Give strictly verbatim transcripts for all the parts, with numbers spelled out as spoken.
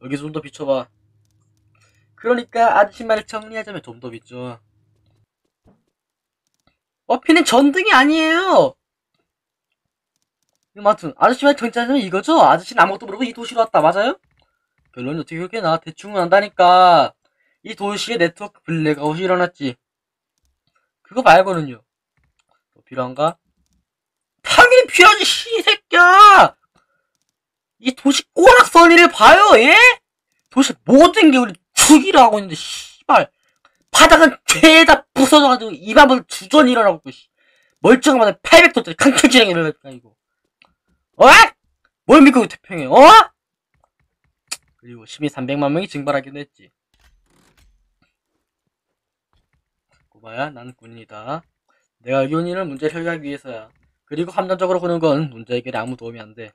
여기서 좀 더 비춰봐. 그러니까 아저씨 말을 정리하자면 좀 더 비춰. 어피는 전등이 아니에요. 아무튼 아저씨 말 정리하자면 이거죠? 아저씨는 아무것도 모르고 이 도시로 왔다. 맞아요? 결론이 어떻게 그렇게 나? 대충은 안다니까. 이 도시에 네트워크 블랙아웃이 일어났지. 그거 말고는요. 뭐 필요한가? 당연히 필요하지, 씨 새끼야! 이 도시 꼬락서니를 봐요, 예? 도시 모든 게 우리 주기를 하고 있는데, 씨발. 바닥은 죄다 부서져가지고 입안을 주전이 일어나고 있고, 씨. 멀쩡한 바닥에 팔백 톤짜리 강철지렁이 일어나니까, 이거. 어? 뭘 믿고 태평해, 어? 그리고 시민 삼백만 명이 증발하기도 했지. 꼬마야, 나는 군인이다. 내가 요인을 문제를 해결하기 위해서야. 그리고 함정적으로 구는 건 문제 해결에 아무 도움이 안 돼.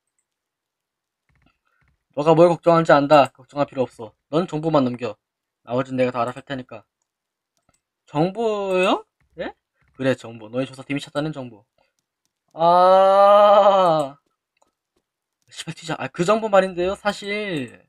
너가 뭘 걱정하는지 안다. 걱정할 필요 없어. 넌 정보만 넘겨. 나머진 내가 다 알아서 할 테니까. 정보요? 예? 그래, 정보. 너희 조사팀이 찾아낸 정보. 아, 씨발 튀자. 아, 그 정보 말인데요. 사실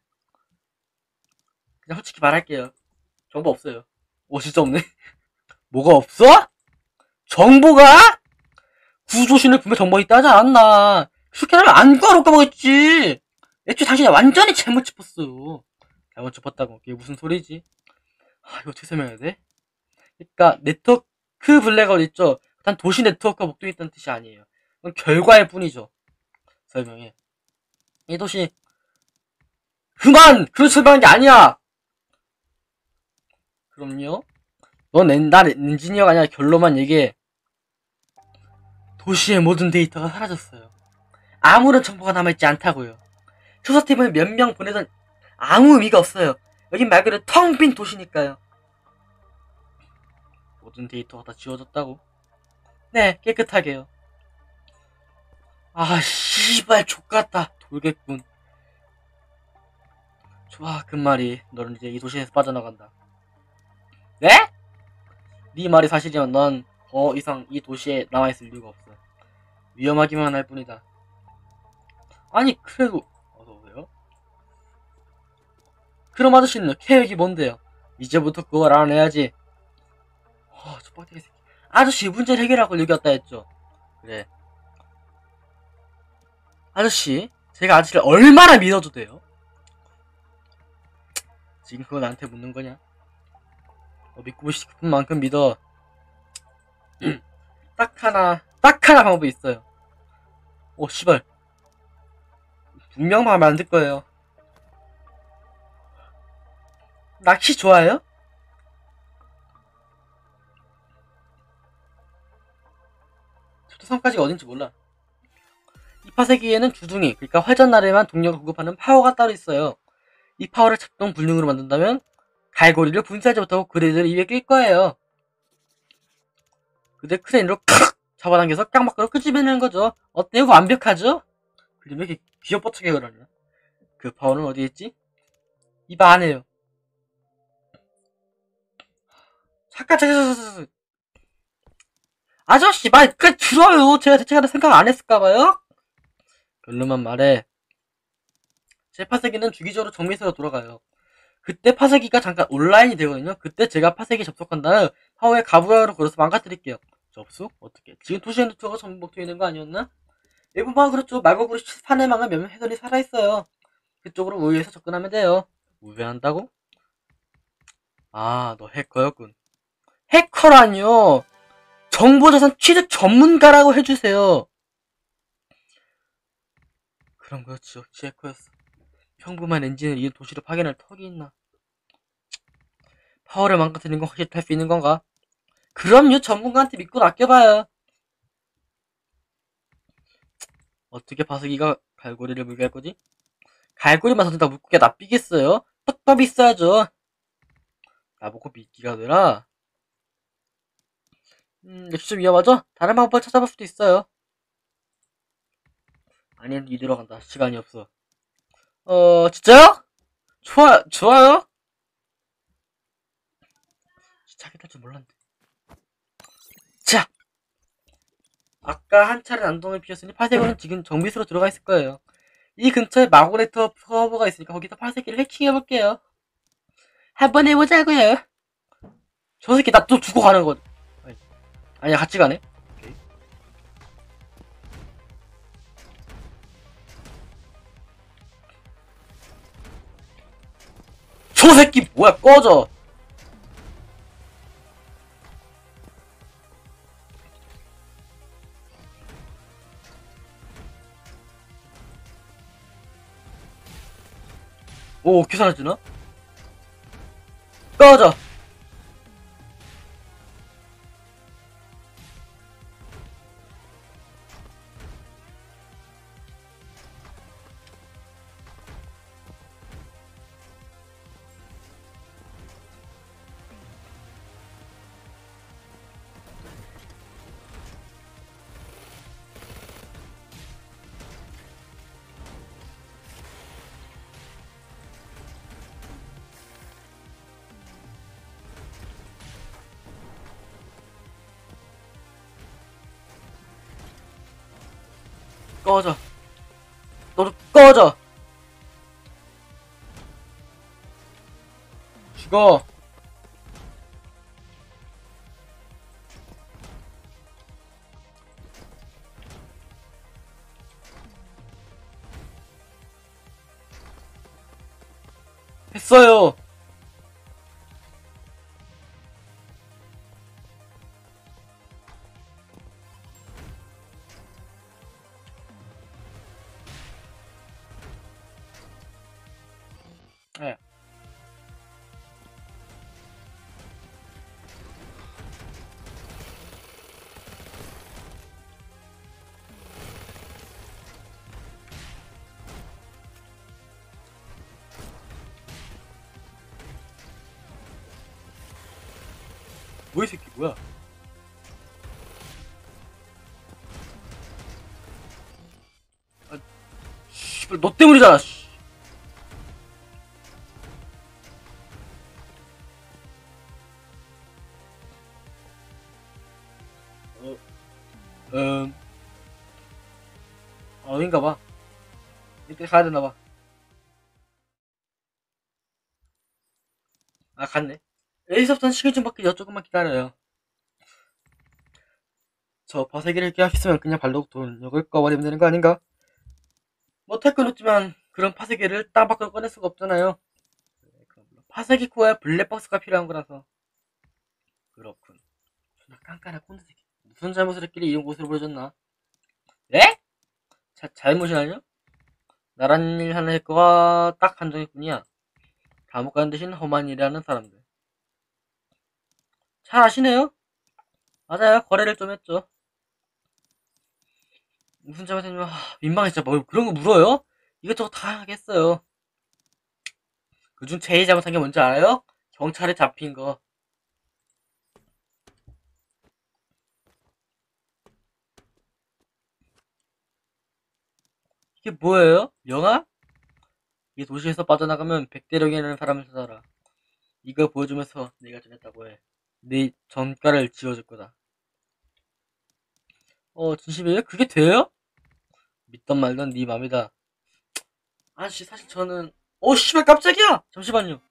그냥 솔직히 말할게요. 정보 없어요. 오, 진짜 없네. 뭐가 없어? 정보가? 구조신을 분명 정보 있다 하지 않았나. 스캐너를 안 구하러 까먹었지. 애초에 당신이 완전히 잘못 짚었어. 잘못 짚었다고. 그게 무슨 소리지? 아, 이거 어떻게 설명해야 돼? 그러니까 네트워크 블랙아웃 있죠? 단 도시 네트워크가 목적이 있다는 뜻이 아니에요. 그건 결과일 뿐이죠. 설명해. 이 도시 그만! 그런 설명한 게 아니야! 그럼요? 넌 엔, 난 엔지니어가 아니라 결론만 얘기해. 도시의 모든 데이터가 사라졌어요. 아무런 정보가 남아있지 않다고요. 조사팀을 몇 명 보내던 아무 의미가 없어요. 여긴 말 그대로 텅 빈 도시니까요. 모든 데이터가 다 지워졌다고? 네, 깨끗하게요. 아, 씨발, 족같다. 돌겠군. 좋아, 그 말이. 너는 이제 이 도시에서 빠져나간다. 네? 네 말이 사실이면 넌 더 이상 이 도시에 남아있을 이유가 없어. 위험하기만 할 뿐이다. 아니, 그래도, 어서오세요. 그럼 아저씨는 계획이 뭔데요? 이제부터 그걸 알아내야지. 어, 저 빡대기 새끼. 아저씨, 문제를 해결하고 여기 왔다 했죠. 그래. 아저씨, 제가 아저씨를 얼마나 믿어도 돼요? 지금 그거 나한테 묻는 거냐? 너 믿고 싶은 만큼 믿어. 딱 하나, 딱 하나 방법이 있어요. 오, 씨발. 분명 마음에 안 들 거예요. 낚시 좋아해요? 저도 섬까지가 어딘지 몰라. 이 파세기에는 주둥이, 그러니까 회전날에만 동력을 공급하는 파워가 따로 있어요. 이 파워를 작동 불능으로 만든다면 갈고리를 분쇄하지 못하고 그대들 입에 낄 거예요. 그대 크레인으로 칵 잡아당겨서 깡막으로 끄집어내는 거죠. 어때요? 완벽하죠? 그림 왜 이렇게 귀엽버쩍해 그러냐? 그 파워는 어디에 있지? 입 안에요. 잠깐 잠깐 잠깐 아저씨 말 끝 들어요. 제가 대체하는 생각 안 했을까봐요? 결론만 말해. 제 파쇄기는 주기적으로 정미소로 돌아가요. 그때 파쇄기가 잠깐 온라인이 되거든요. 그때 제가 파쇄기 접속한 다음 파워에 가부가로 걸어서 망가뜨릴게요. 접속? 어떻게? 지금 도시 네트워크가 전부 먹혀 있는 거 아니었나? 일부만 그렇죠. 말고구리 산해망은 몇몇 해선이 살아있어요. 그쪽으로 우회해서 접근하면 돼요. 우회한다고? 아, 너 해커였군. 해커라뇨! 정보자산 취득 전문가라고 해주세요. 그런 거였지. 역시 해커였어. 평범한 엔진을 이 도시로 파견할 턱이 있나? 파워를 망가뜨리는 건 확실히 할 수 있는 건가? 그럼요. 전문가한테 믿고 맡겨봐요. 어떻게 파수기가 갈고리를 물게 할 거지? 갈고리만 선다 물고기가 납비겠어요? 떡밥이 있어야죠. 나보고 믿기가 되라? 음, 역시 좀 위험하죠? 다른 방법을 찾아볼 수도 있어요. 아니, 이대로 간다. 시간이 없어. 어, 진짜요? 좋아, 좋아요? 자기 탈 줄 몰랐는데. 자! 아까 한 차례 난동을 피웠으니 파쇄구는 지금 정비소로 들어가 있을 거예요. 이 근처에 마고네터 서버가 있으니까 거기서 파쇄기를 해킹해볼게요. 한번 해보자고요. 저 새끼 나 또 두고 가는 거. 아니, 아니야, 같이 가네. 오케이. 저 새끼 뭐야, 꺼져. 오, 귀찮아지나? 꺼져. 꺼져. 너도 꺼져. 죽어. 했어요. 네. 뭐이 새끼 뭐야? 아, 씨발 너 때문이잖아. 씨. 어, 음, 어딘가봐. 이때 가야 되나봐. 아, 갔네. 에이섭단 시간 좀 밖에 조금만 기다려요. 저 버세기를 깨합했으면 그냥 발로 돈력을 꺼버리면 되는 거 아닌가? 못할 건 없지만 그런 파쇄기를 딱 밖으로 꺼낼 수가 없잖아요. 파쇄기 코어야 블랙박스가 필요한 거라서. 그렇군. 존나 깐깐한 꼰대 새끼. 무슨 잘못을 했길래 이런 곳으로 보여줬나? 네? 자, 잘못이라뇨? 나란 일 하는 해커가 딱 한 정일뿐이야. 감옥 가는 대신 험한 일을 하는 사람들. 잘 아시네요? 맞아요. 거래를 좀 했죠. 무슨 잘못했냐면 하, 민망해 진짜. 뭐 그런 거 물어요? 이것저것 다 하겠어요. 그중 제일 잘못한 게 뭔지 알아요? 경찰에 잡힌 거. 이게 뭐예요? 영화? 이 도시에서 빠져나가면 백대령이라는 사람을 찾아라. 이거 보여주면서 내가 전했다고 해. 네 전가를 지워줄 거다. 어, 진심이에요? 그게 돼요? 믿던 말던 네 맘이다. 아저씨, 사실 저는 어 씨발 깜짝이야. 잠시만요.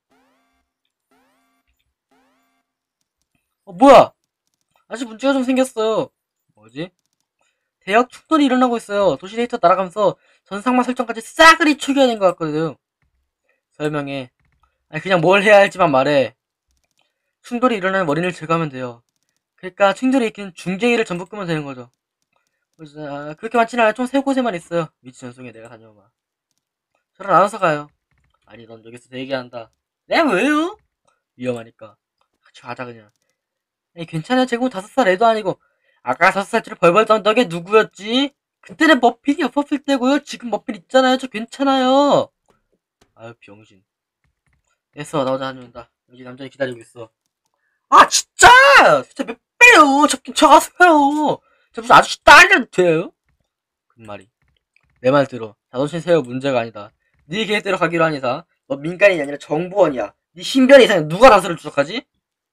어 뭐야? 아직 문제가 좀 생겼어요. 뭐지? 대역 충돌이 일어나고 있어요. 도시 데이터 날아가면서 전상만 설정까지 싸그리 초기화 된것 같거든. 설명해. 아니 그냥 뭘 해야 할지만 말해. 충돌이 일어나는 원인을 제거하면 돼요. 그러니까 충돌이 있긴 중계기를 전부 끄면 되는 거죠. 아, 그렇게 많지는 않아요. 총 세 곳에만 있어요. 위치 전송에 내가 다녀오마. 저랑 나눠서 가요. 아니 넌 여기서 대기한다. 네 왜요? 위험하니까. 같이 가자 그냥. 아니 괜찮아요. 제공 다섯 살 애도 아니고. 아까 다섯 살짜리 벌벌 떨던 게 누구였지? 그때는 머핀이 없었을 때고요. 지금 머핀 있잖아요. 저 괜찮아요. 아유 병신. 됐어 나 혼자 다녀온다. 여기 남자이 기다리고 있어. 아 진짜! 진짜 몇 배요. 잡긴 쳐가세요. 저 무슨 아저씨 딸이라도 돼요? 그 말이. 내 말 들어. 자존심 세워 문제가 아니다. 네 계획대로 가기로 한 이상 너 민간인이 아니라 정보원이야. 네 신변 이상에 누가 단서를 추적하지?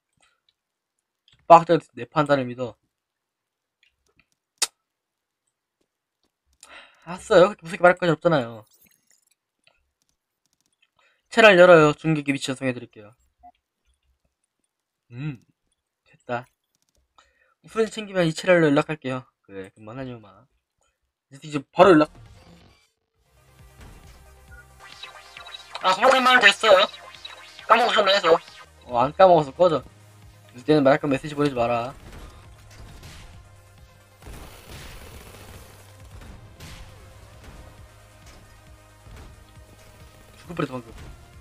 빡들 내 판단을 믿어. 알았어요. 그렇게 무섭게 말할 건 없잖아요. 채널 열어요. 중계기 위치 전송해드릴게요. 음, 됐다. 프렌즈 챙기면 이 채널로 연락할게요. 그래, 그만하지 마. 이제 바로 연락. 아, 그만할 말 됐어요. 까먹으셨나 해서. 어, 안 까먹어서 꺼져. 이때는 말할 건 메시지 보내지 마라. 죽을 뻔했어, 방금.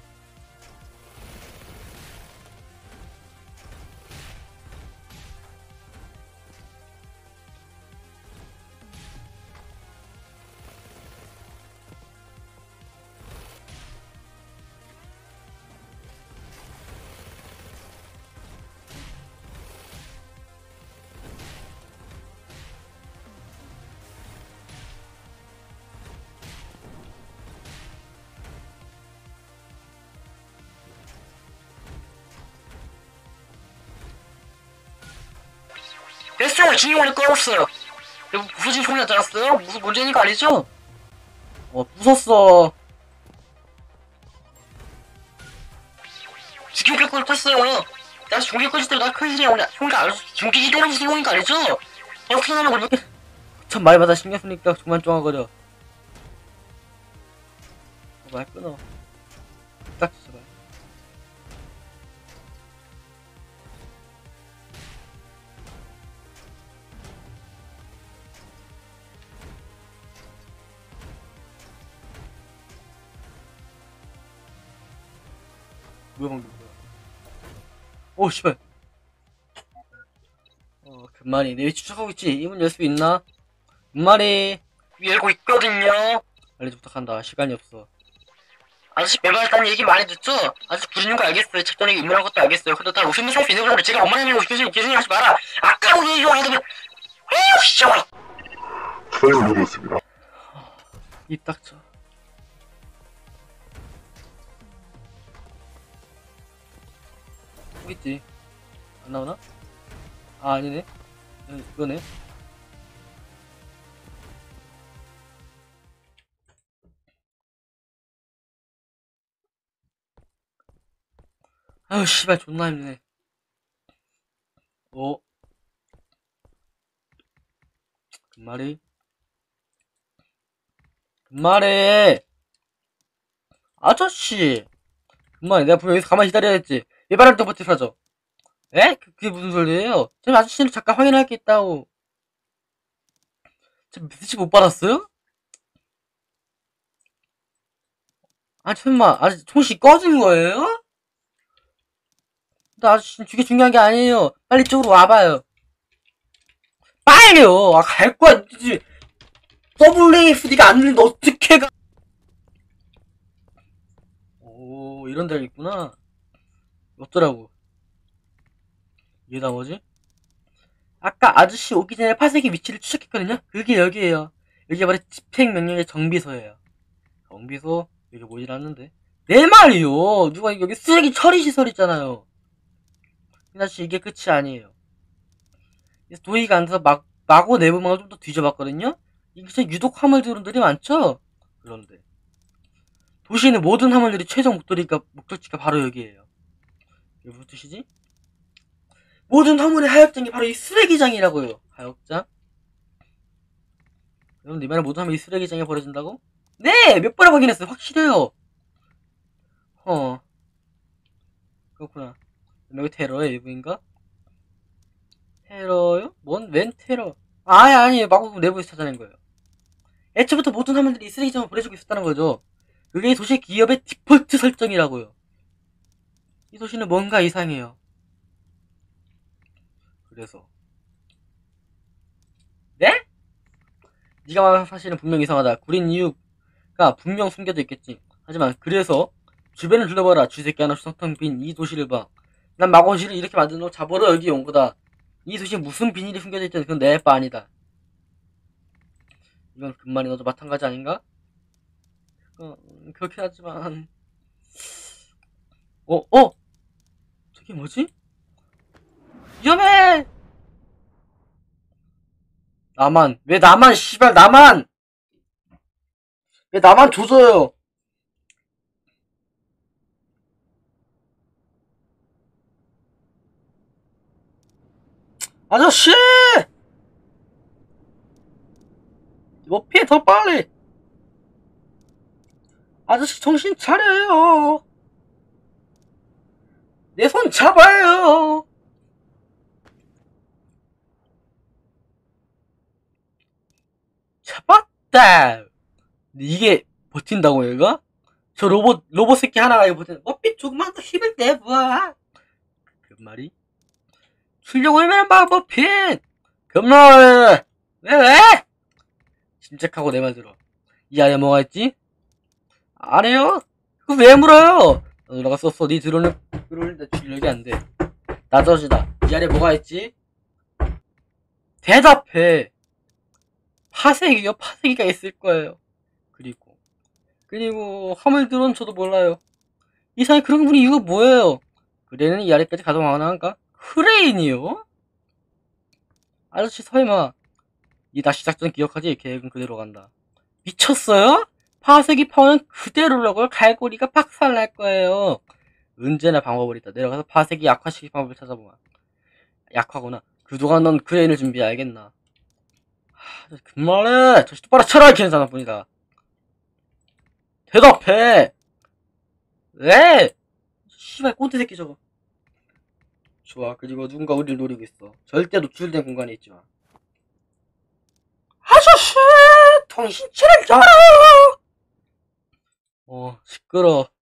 됐어요! 주인공이 꺼졌어요! 이거 부서진 소리 나지 않았어요? 무슨 문제니까 아니죠? 어, 부쉈어. 지금 깰 탔어요. 나 종기 꺼질 때나 큰일이야. 오늘 종기가 안, 종기 때문에 무서우니까 아니죠? 어떻게 하면 그렇게. 참 말마다 신경 쓰니까 그만 쫑아거려. 어, 말 끊어. 딱 제발. 뭐야 방금 뭐야. 오 씨발. 어 금말이 내 위치 추적하고 있지. 이 문 열 수 있나? 금말이 열고 있거든요. 빨리 좀 부탁한다. 시간이 없어. 아저씨 매번 일단 얘기 많이 듣죠? 아저씨 부르는 거 알겠어요. 적당히 인물한 것도 알겠어요. 근데 다 웃으면서 할 수 있는 거라도 제가 엄마님이고 교수님 교수님 하지 마라. 아까운 얘기 좀 하더니 에휴 씨발. 저희는 누구였습니다. 입 닥쳐. 있지. 안 나오나? 아 아니네. 이거네. 아유 씨발 존나 힘드네. 오. 금말이. 금말이. 아저씨. 금말이 내가 분명 여기서 가만히 기다려야 했지. 왜 바람 또 버티 사죠? 에? 그, 그게 무슨 소리예요? 지금 아저씨는 잠깐 확인할 게 있다고. 지금 메시지 못 받았어요? 아 설마 아저씨 통신 꺼진 거예요? 근데 아저씨 그게 중요한 게 아니에요. 빨리 이쪽으로 와봐요. 빨리요. 아 갈 거야. 더블유에스디가 안 되는데 어떻게 가? 오 이런 데가 있구나. 어쩌라고. 이게 다 뭐지? 아까 아저씨 오기 전에 파쇄기 위치를 추적했거든요? 그게 여기에요. 여기가 바로 집행명령의 정비소예요. 정비소? 여기 뭐질 않는데? 내 말이요! 누가 여기 쓰레기 처리 시설 있잖아요. 근데 아저씨 이게 끝이 아니에요. 그래서 도희가 앉아서 막, 마고 내부망을 좀 더 뒤져봤거든요? 이게 진짜 유독 화물들이 많죠? 그런데. 도시의 모든 화물들이 최종 목도리가, 목적지가 바로 여기에요. 이게 무슨 뜻이지? 모든 화물의 하역장이 바로 이 쓰레기장이라고요. 하역장? 그럼 네 말은 모든 화물이 쓰레기장에 버려진다고? 네! 몇 번을 확인했어요. 확실해요. 어. 그렇구나. 여기 테러의 일부인가? 테러요? 뭔, 웬 테러? 아니, 아니, 마구 내부에서 찾아낸 거예요. 애초부터 모든 화물들이 이 쓰레기장을 보내주고 있었다는 거죠. 그게 이 도시 기업의 디폴트 설정이라고요. 이 도시는 뭔가 이상해요. 그래서. 네? 네가 말한 사실은 분명 이상하다. 구린 이유가 분명 숨겨져 있겠지. 하지만 그래서 주변을 둘러봐라. 쥐새끼 하나 수성텅 빈 이 도시를 봐. 난 마고시를 이렇게 만든 너 잡으러 여기 온 거다. 이 도시에 무슨 비닐이 숨겨져 있든 그건 내 바 아니다. 이건 금만이 너도 마찬가지 아닌가? 어, 그렇긴 하지만 어? 어? 저게 뭐지? 위험해! 나만 왜 나만 씨발 나만 왜 나만 조져요? 아저씨! 옆에 더 빨리! 아저씨 정신 차려요! 내 손 잡아요! 잡았다! 이게 버틴다고 얘가? 저 로봇, 로봇 새끼 하나가 이거 버틴다. 머피 조금만 더 힘을 내봐! 그 말이? 출력 올면 봐, 머핀! 금날! 왜, 왜? 침착하고 내 말 들어. 이 안에 뭐가 있지? 안 해요? 그거 왜 물어요? 누나가 썼어. 니 들어오는, 들어오는데 출력이 안 돼. 나저지다. 이 안에 뭐가 있지? 대답해. 파쇄기요? 파쇄기가 있을 거예요. 그리고, 그리고, 화물 드론 저도 몰라요. 이상하게 그런 분이 이유가 뭐예요? 그래는 이 아래까지 가동 안 하는가? 크레인이요? 아저씨 설마, 이 낚시 작전 기억하지? 계획은 그대로 간다. 미쳤어요? 파쇄기 파워는 그대로라고요? 갈고리가 박살날 거예요. 언제나 방법을 있다. 내려가서 파쇄기 약화시킬 방법을 찾아보마. 약화구나. 그동안 넌 크레인을 준비해, 알겠나? 하, 그만해! 정신 똑바로 차려! 이렇게 하는 사람뿐이다. 대답해! 왜? 씨발 꼰대 새끼 저거. 좋아. 그리고 누군가 우리를 노리고 있어. 절대 노출된 공간에 있지 마. 아저씨! 정신 차려! 어, 시끄러.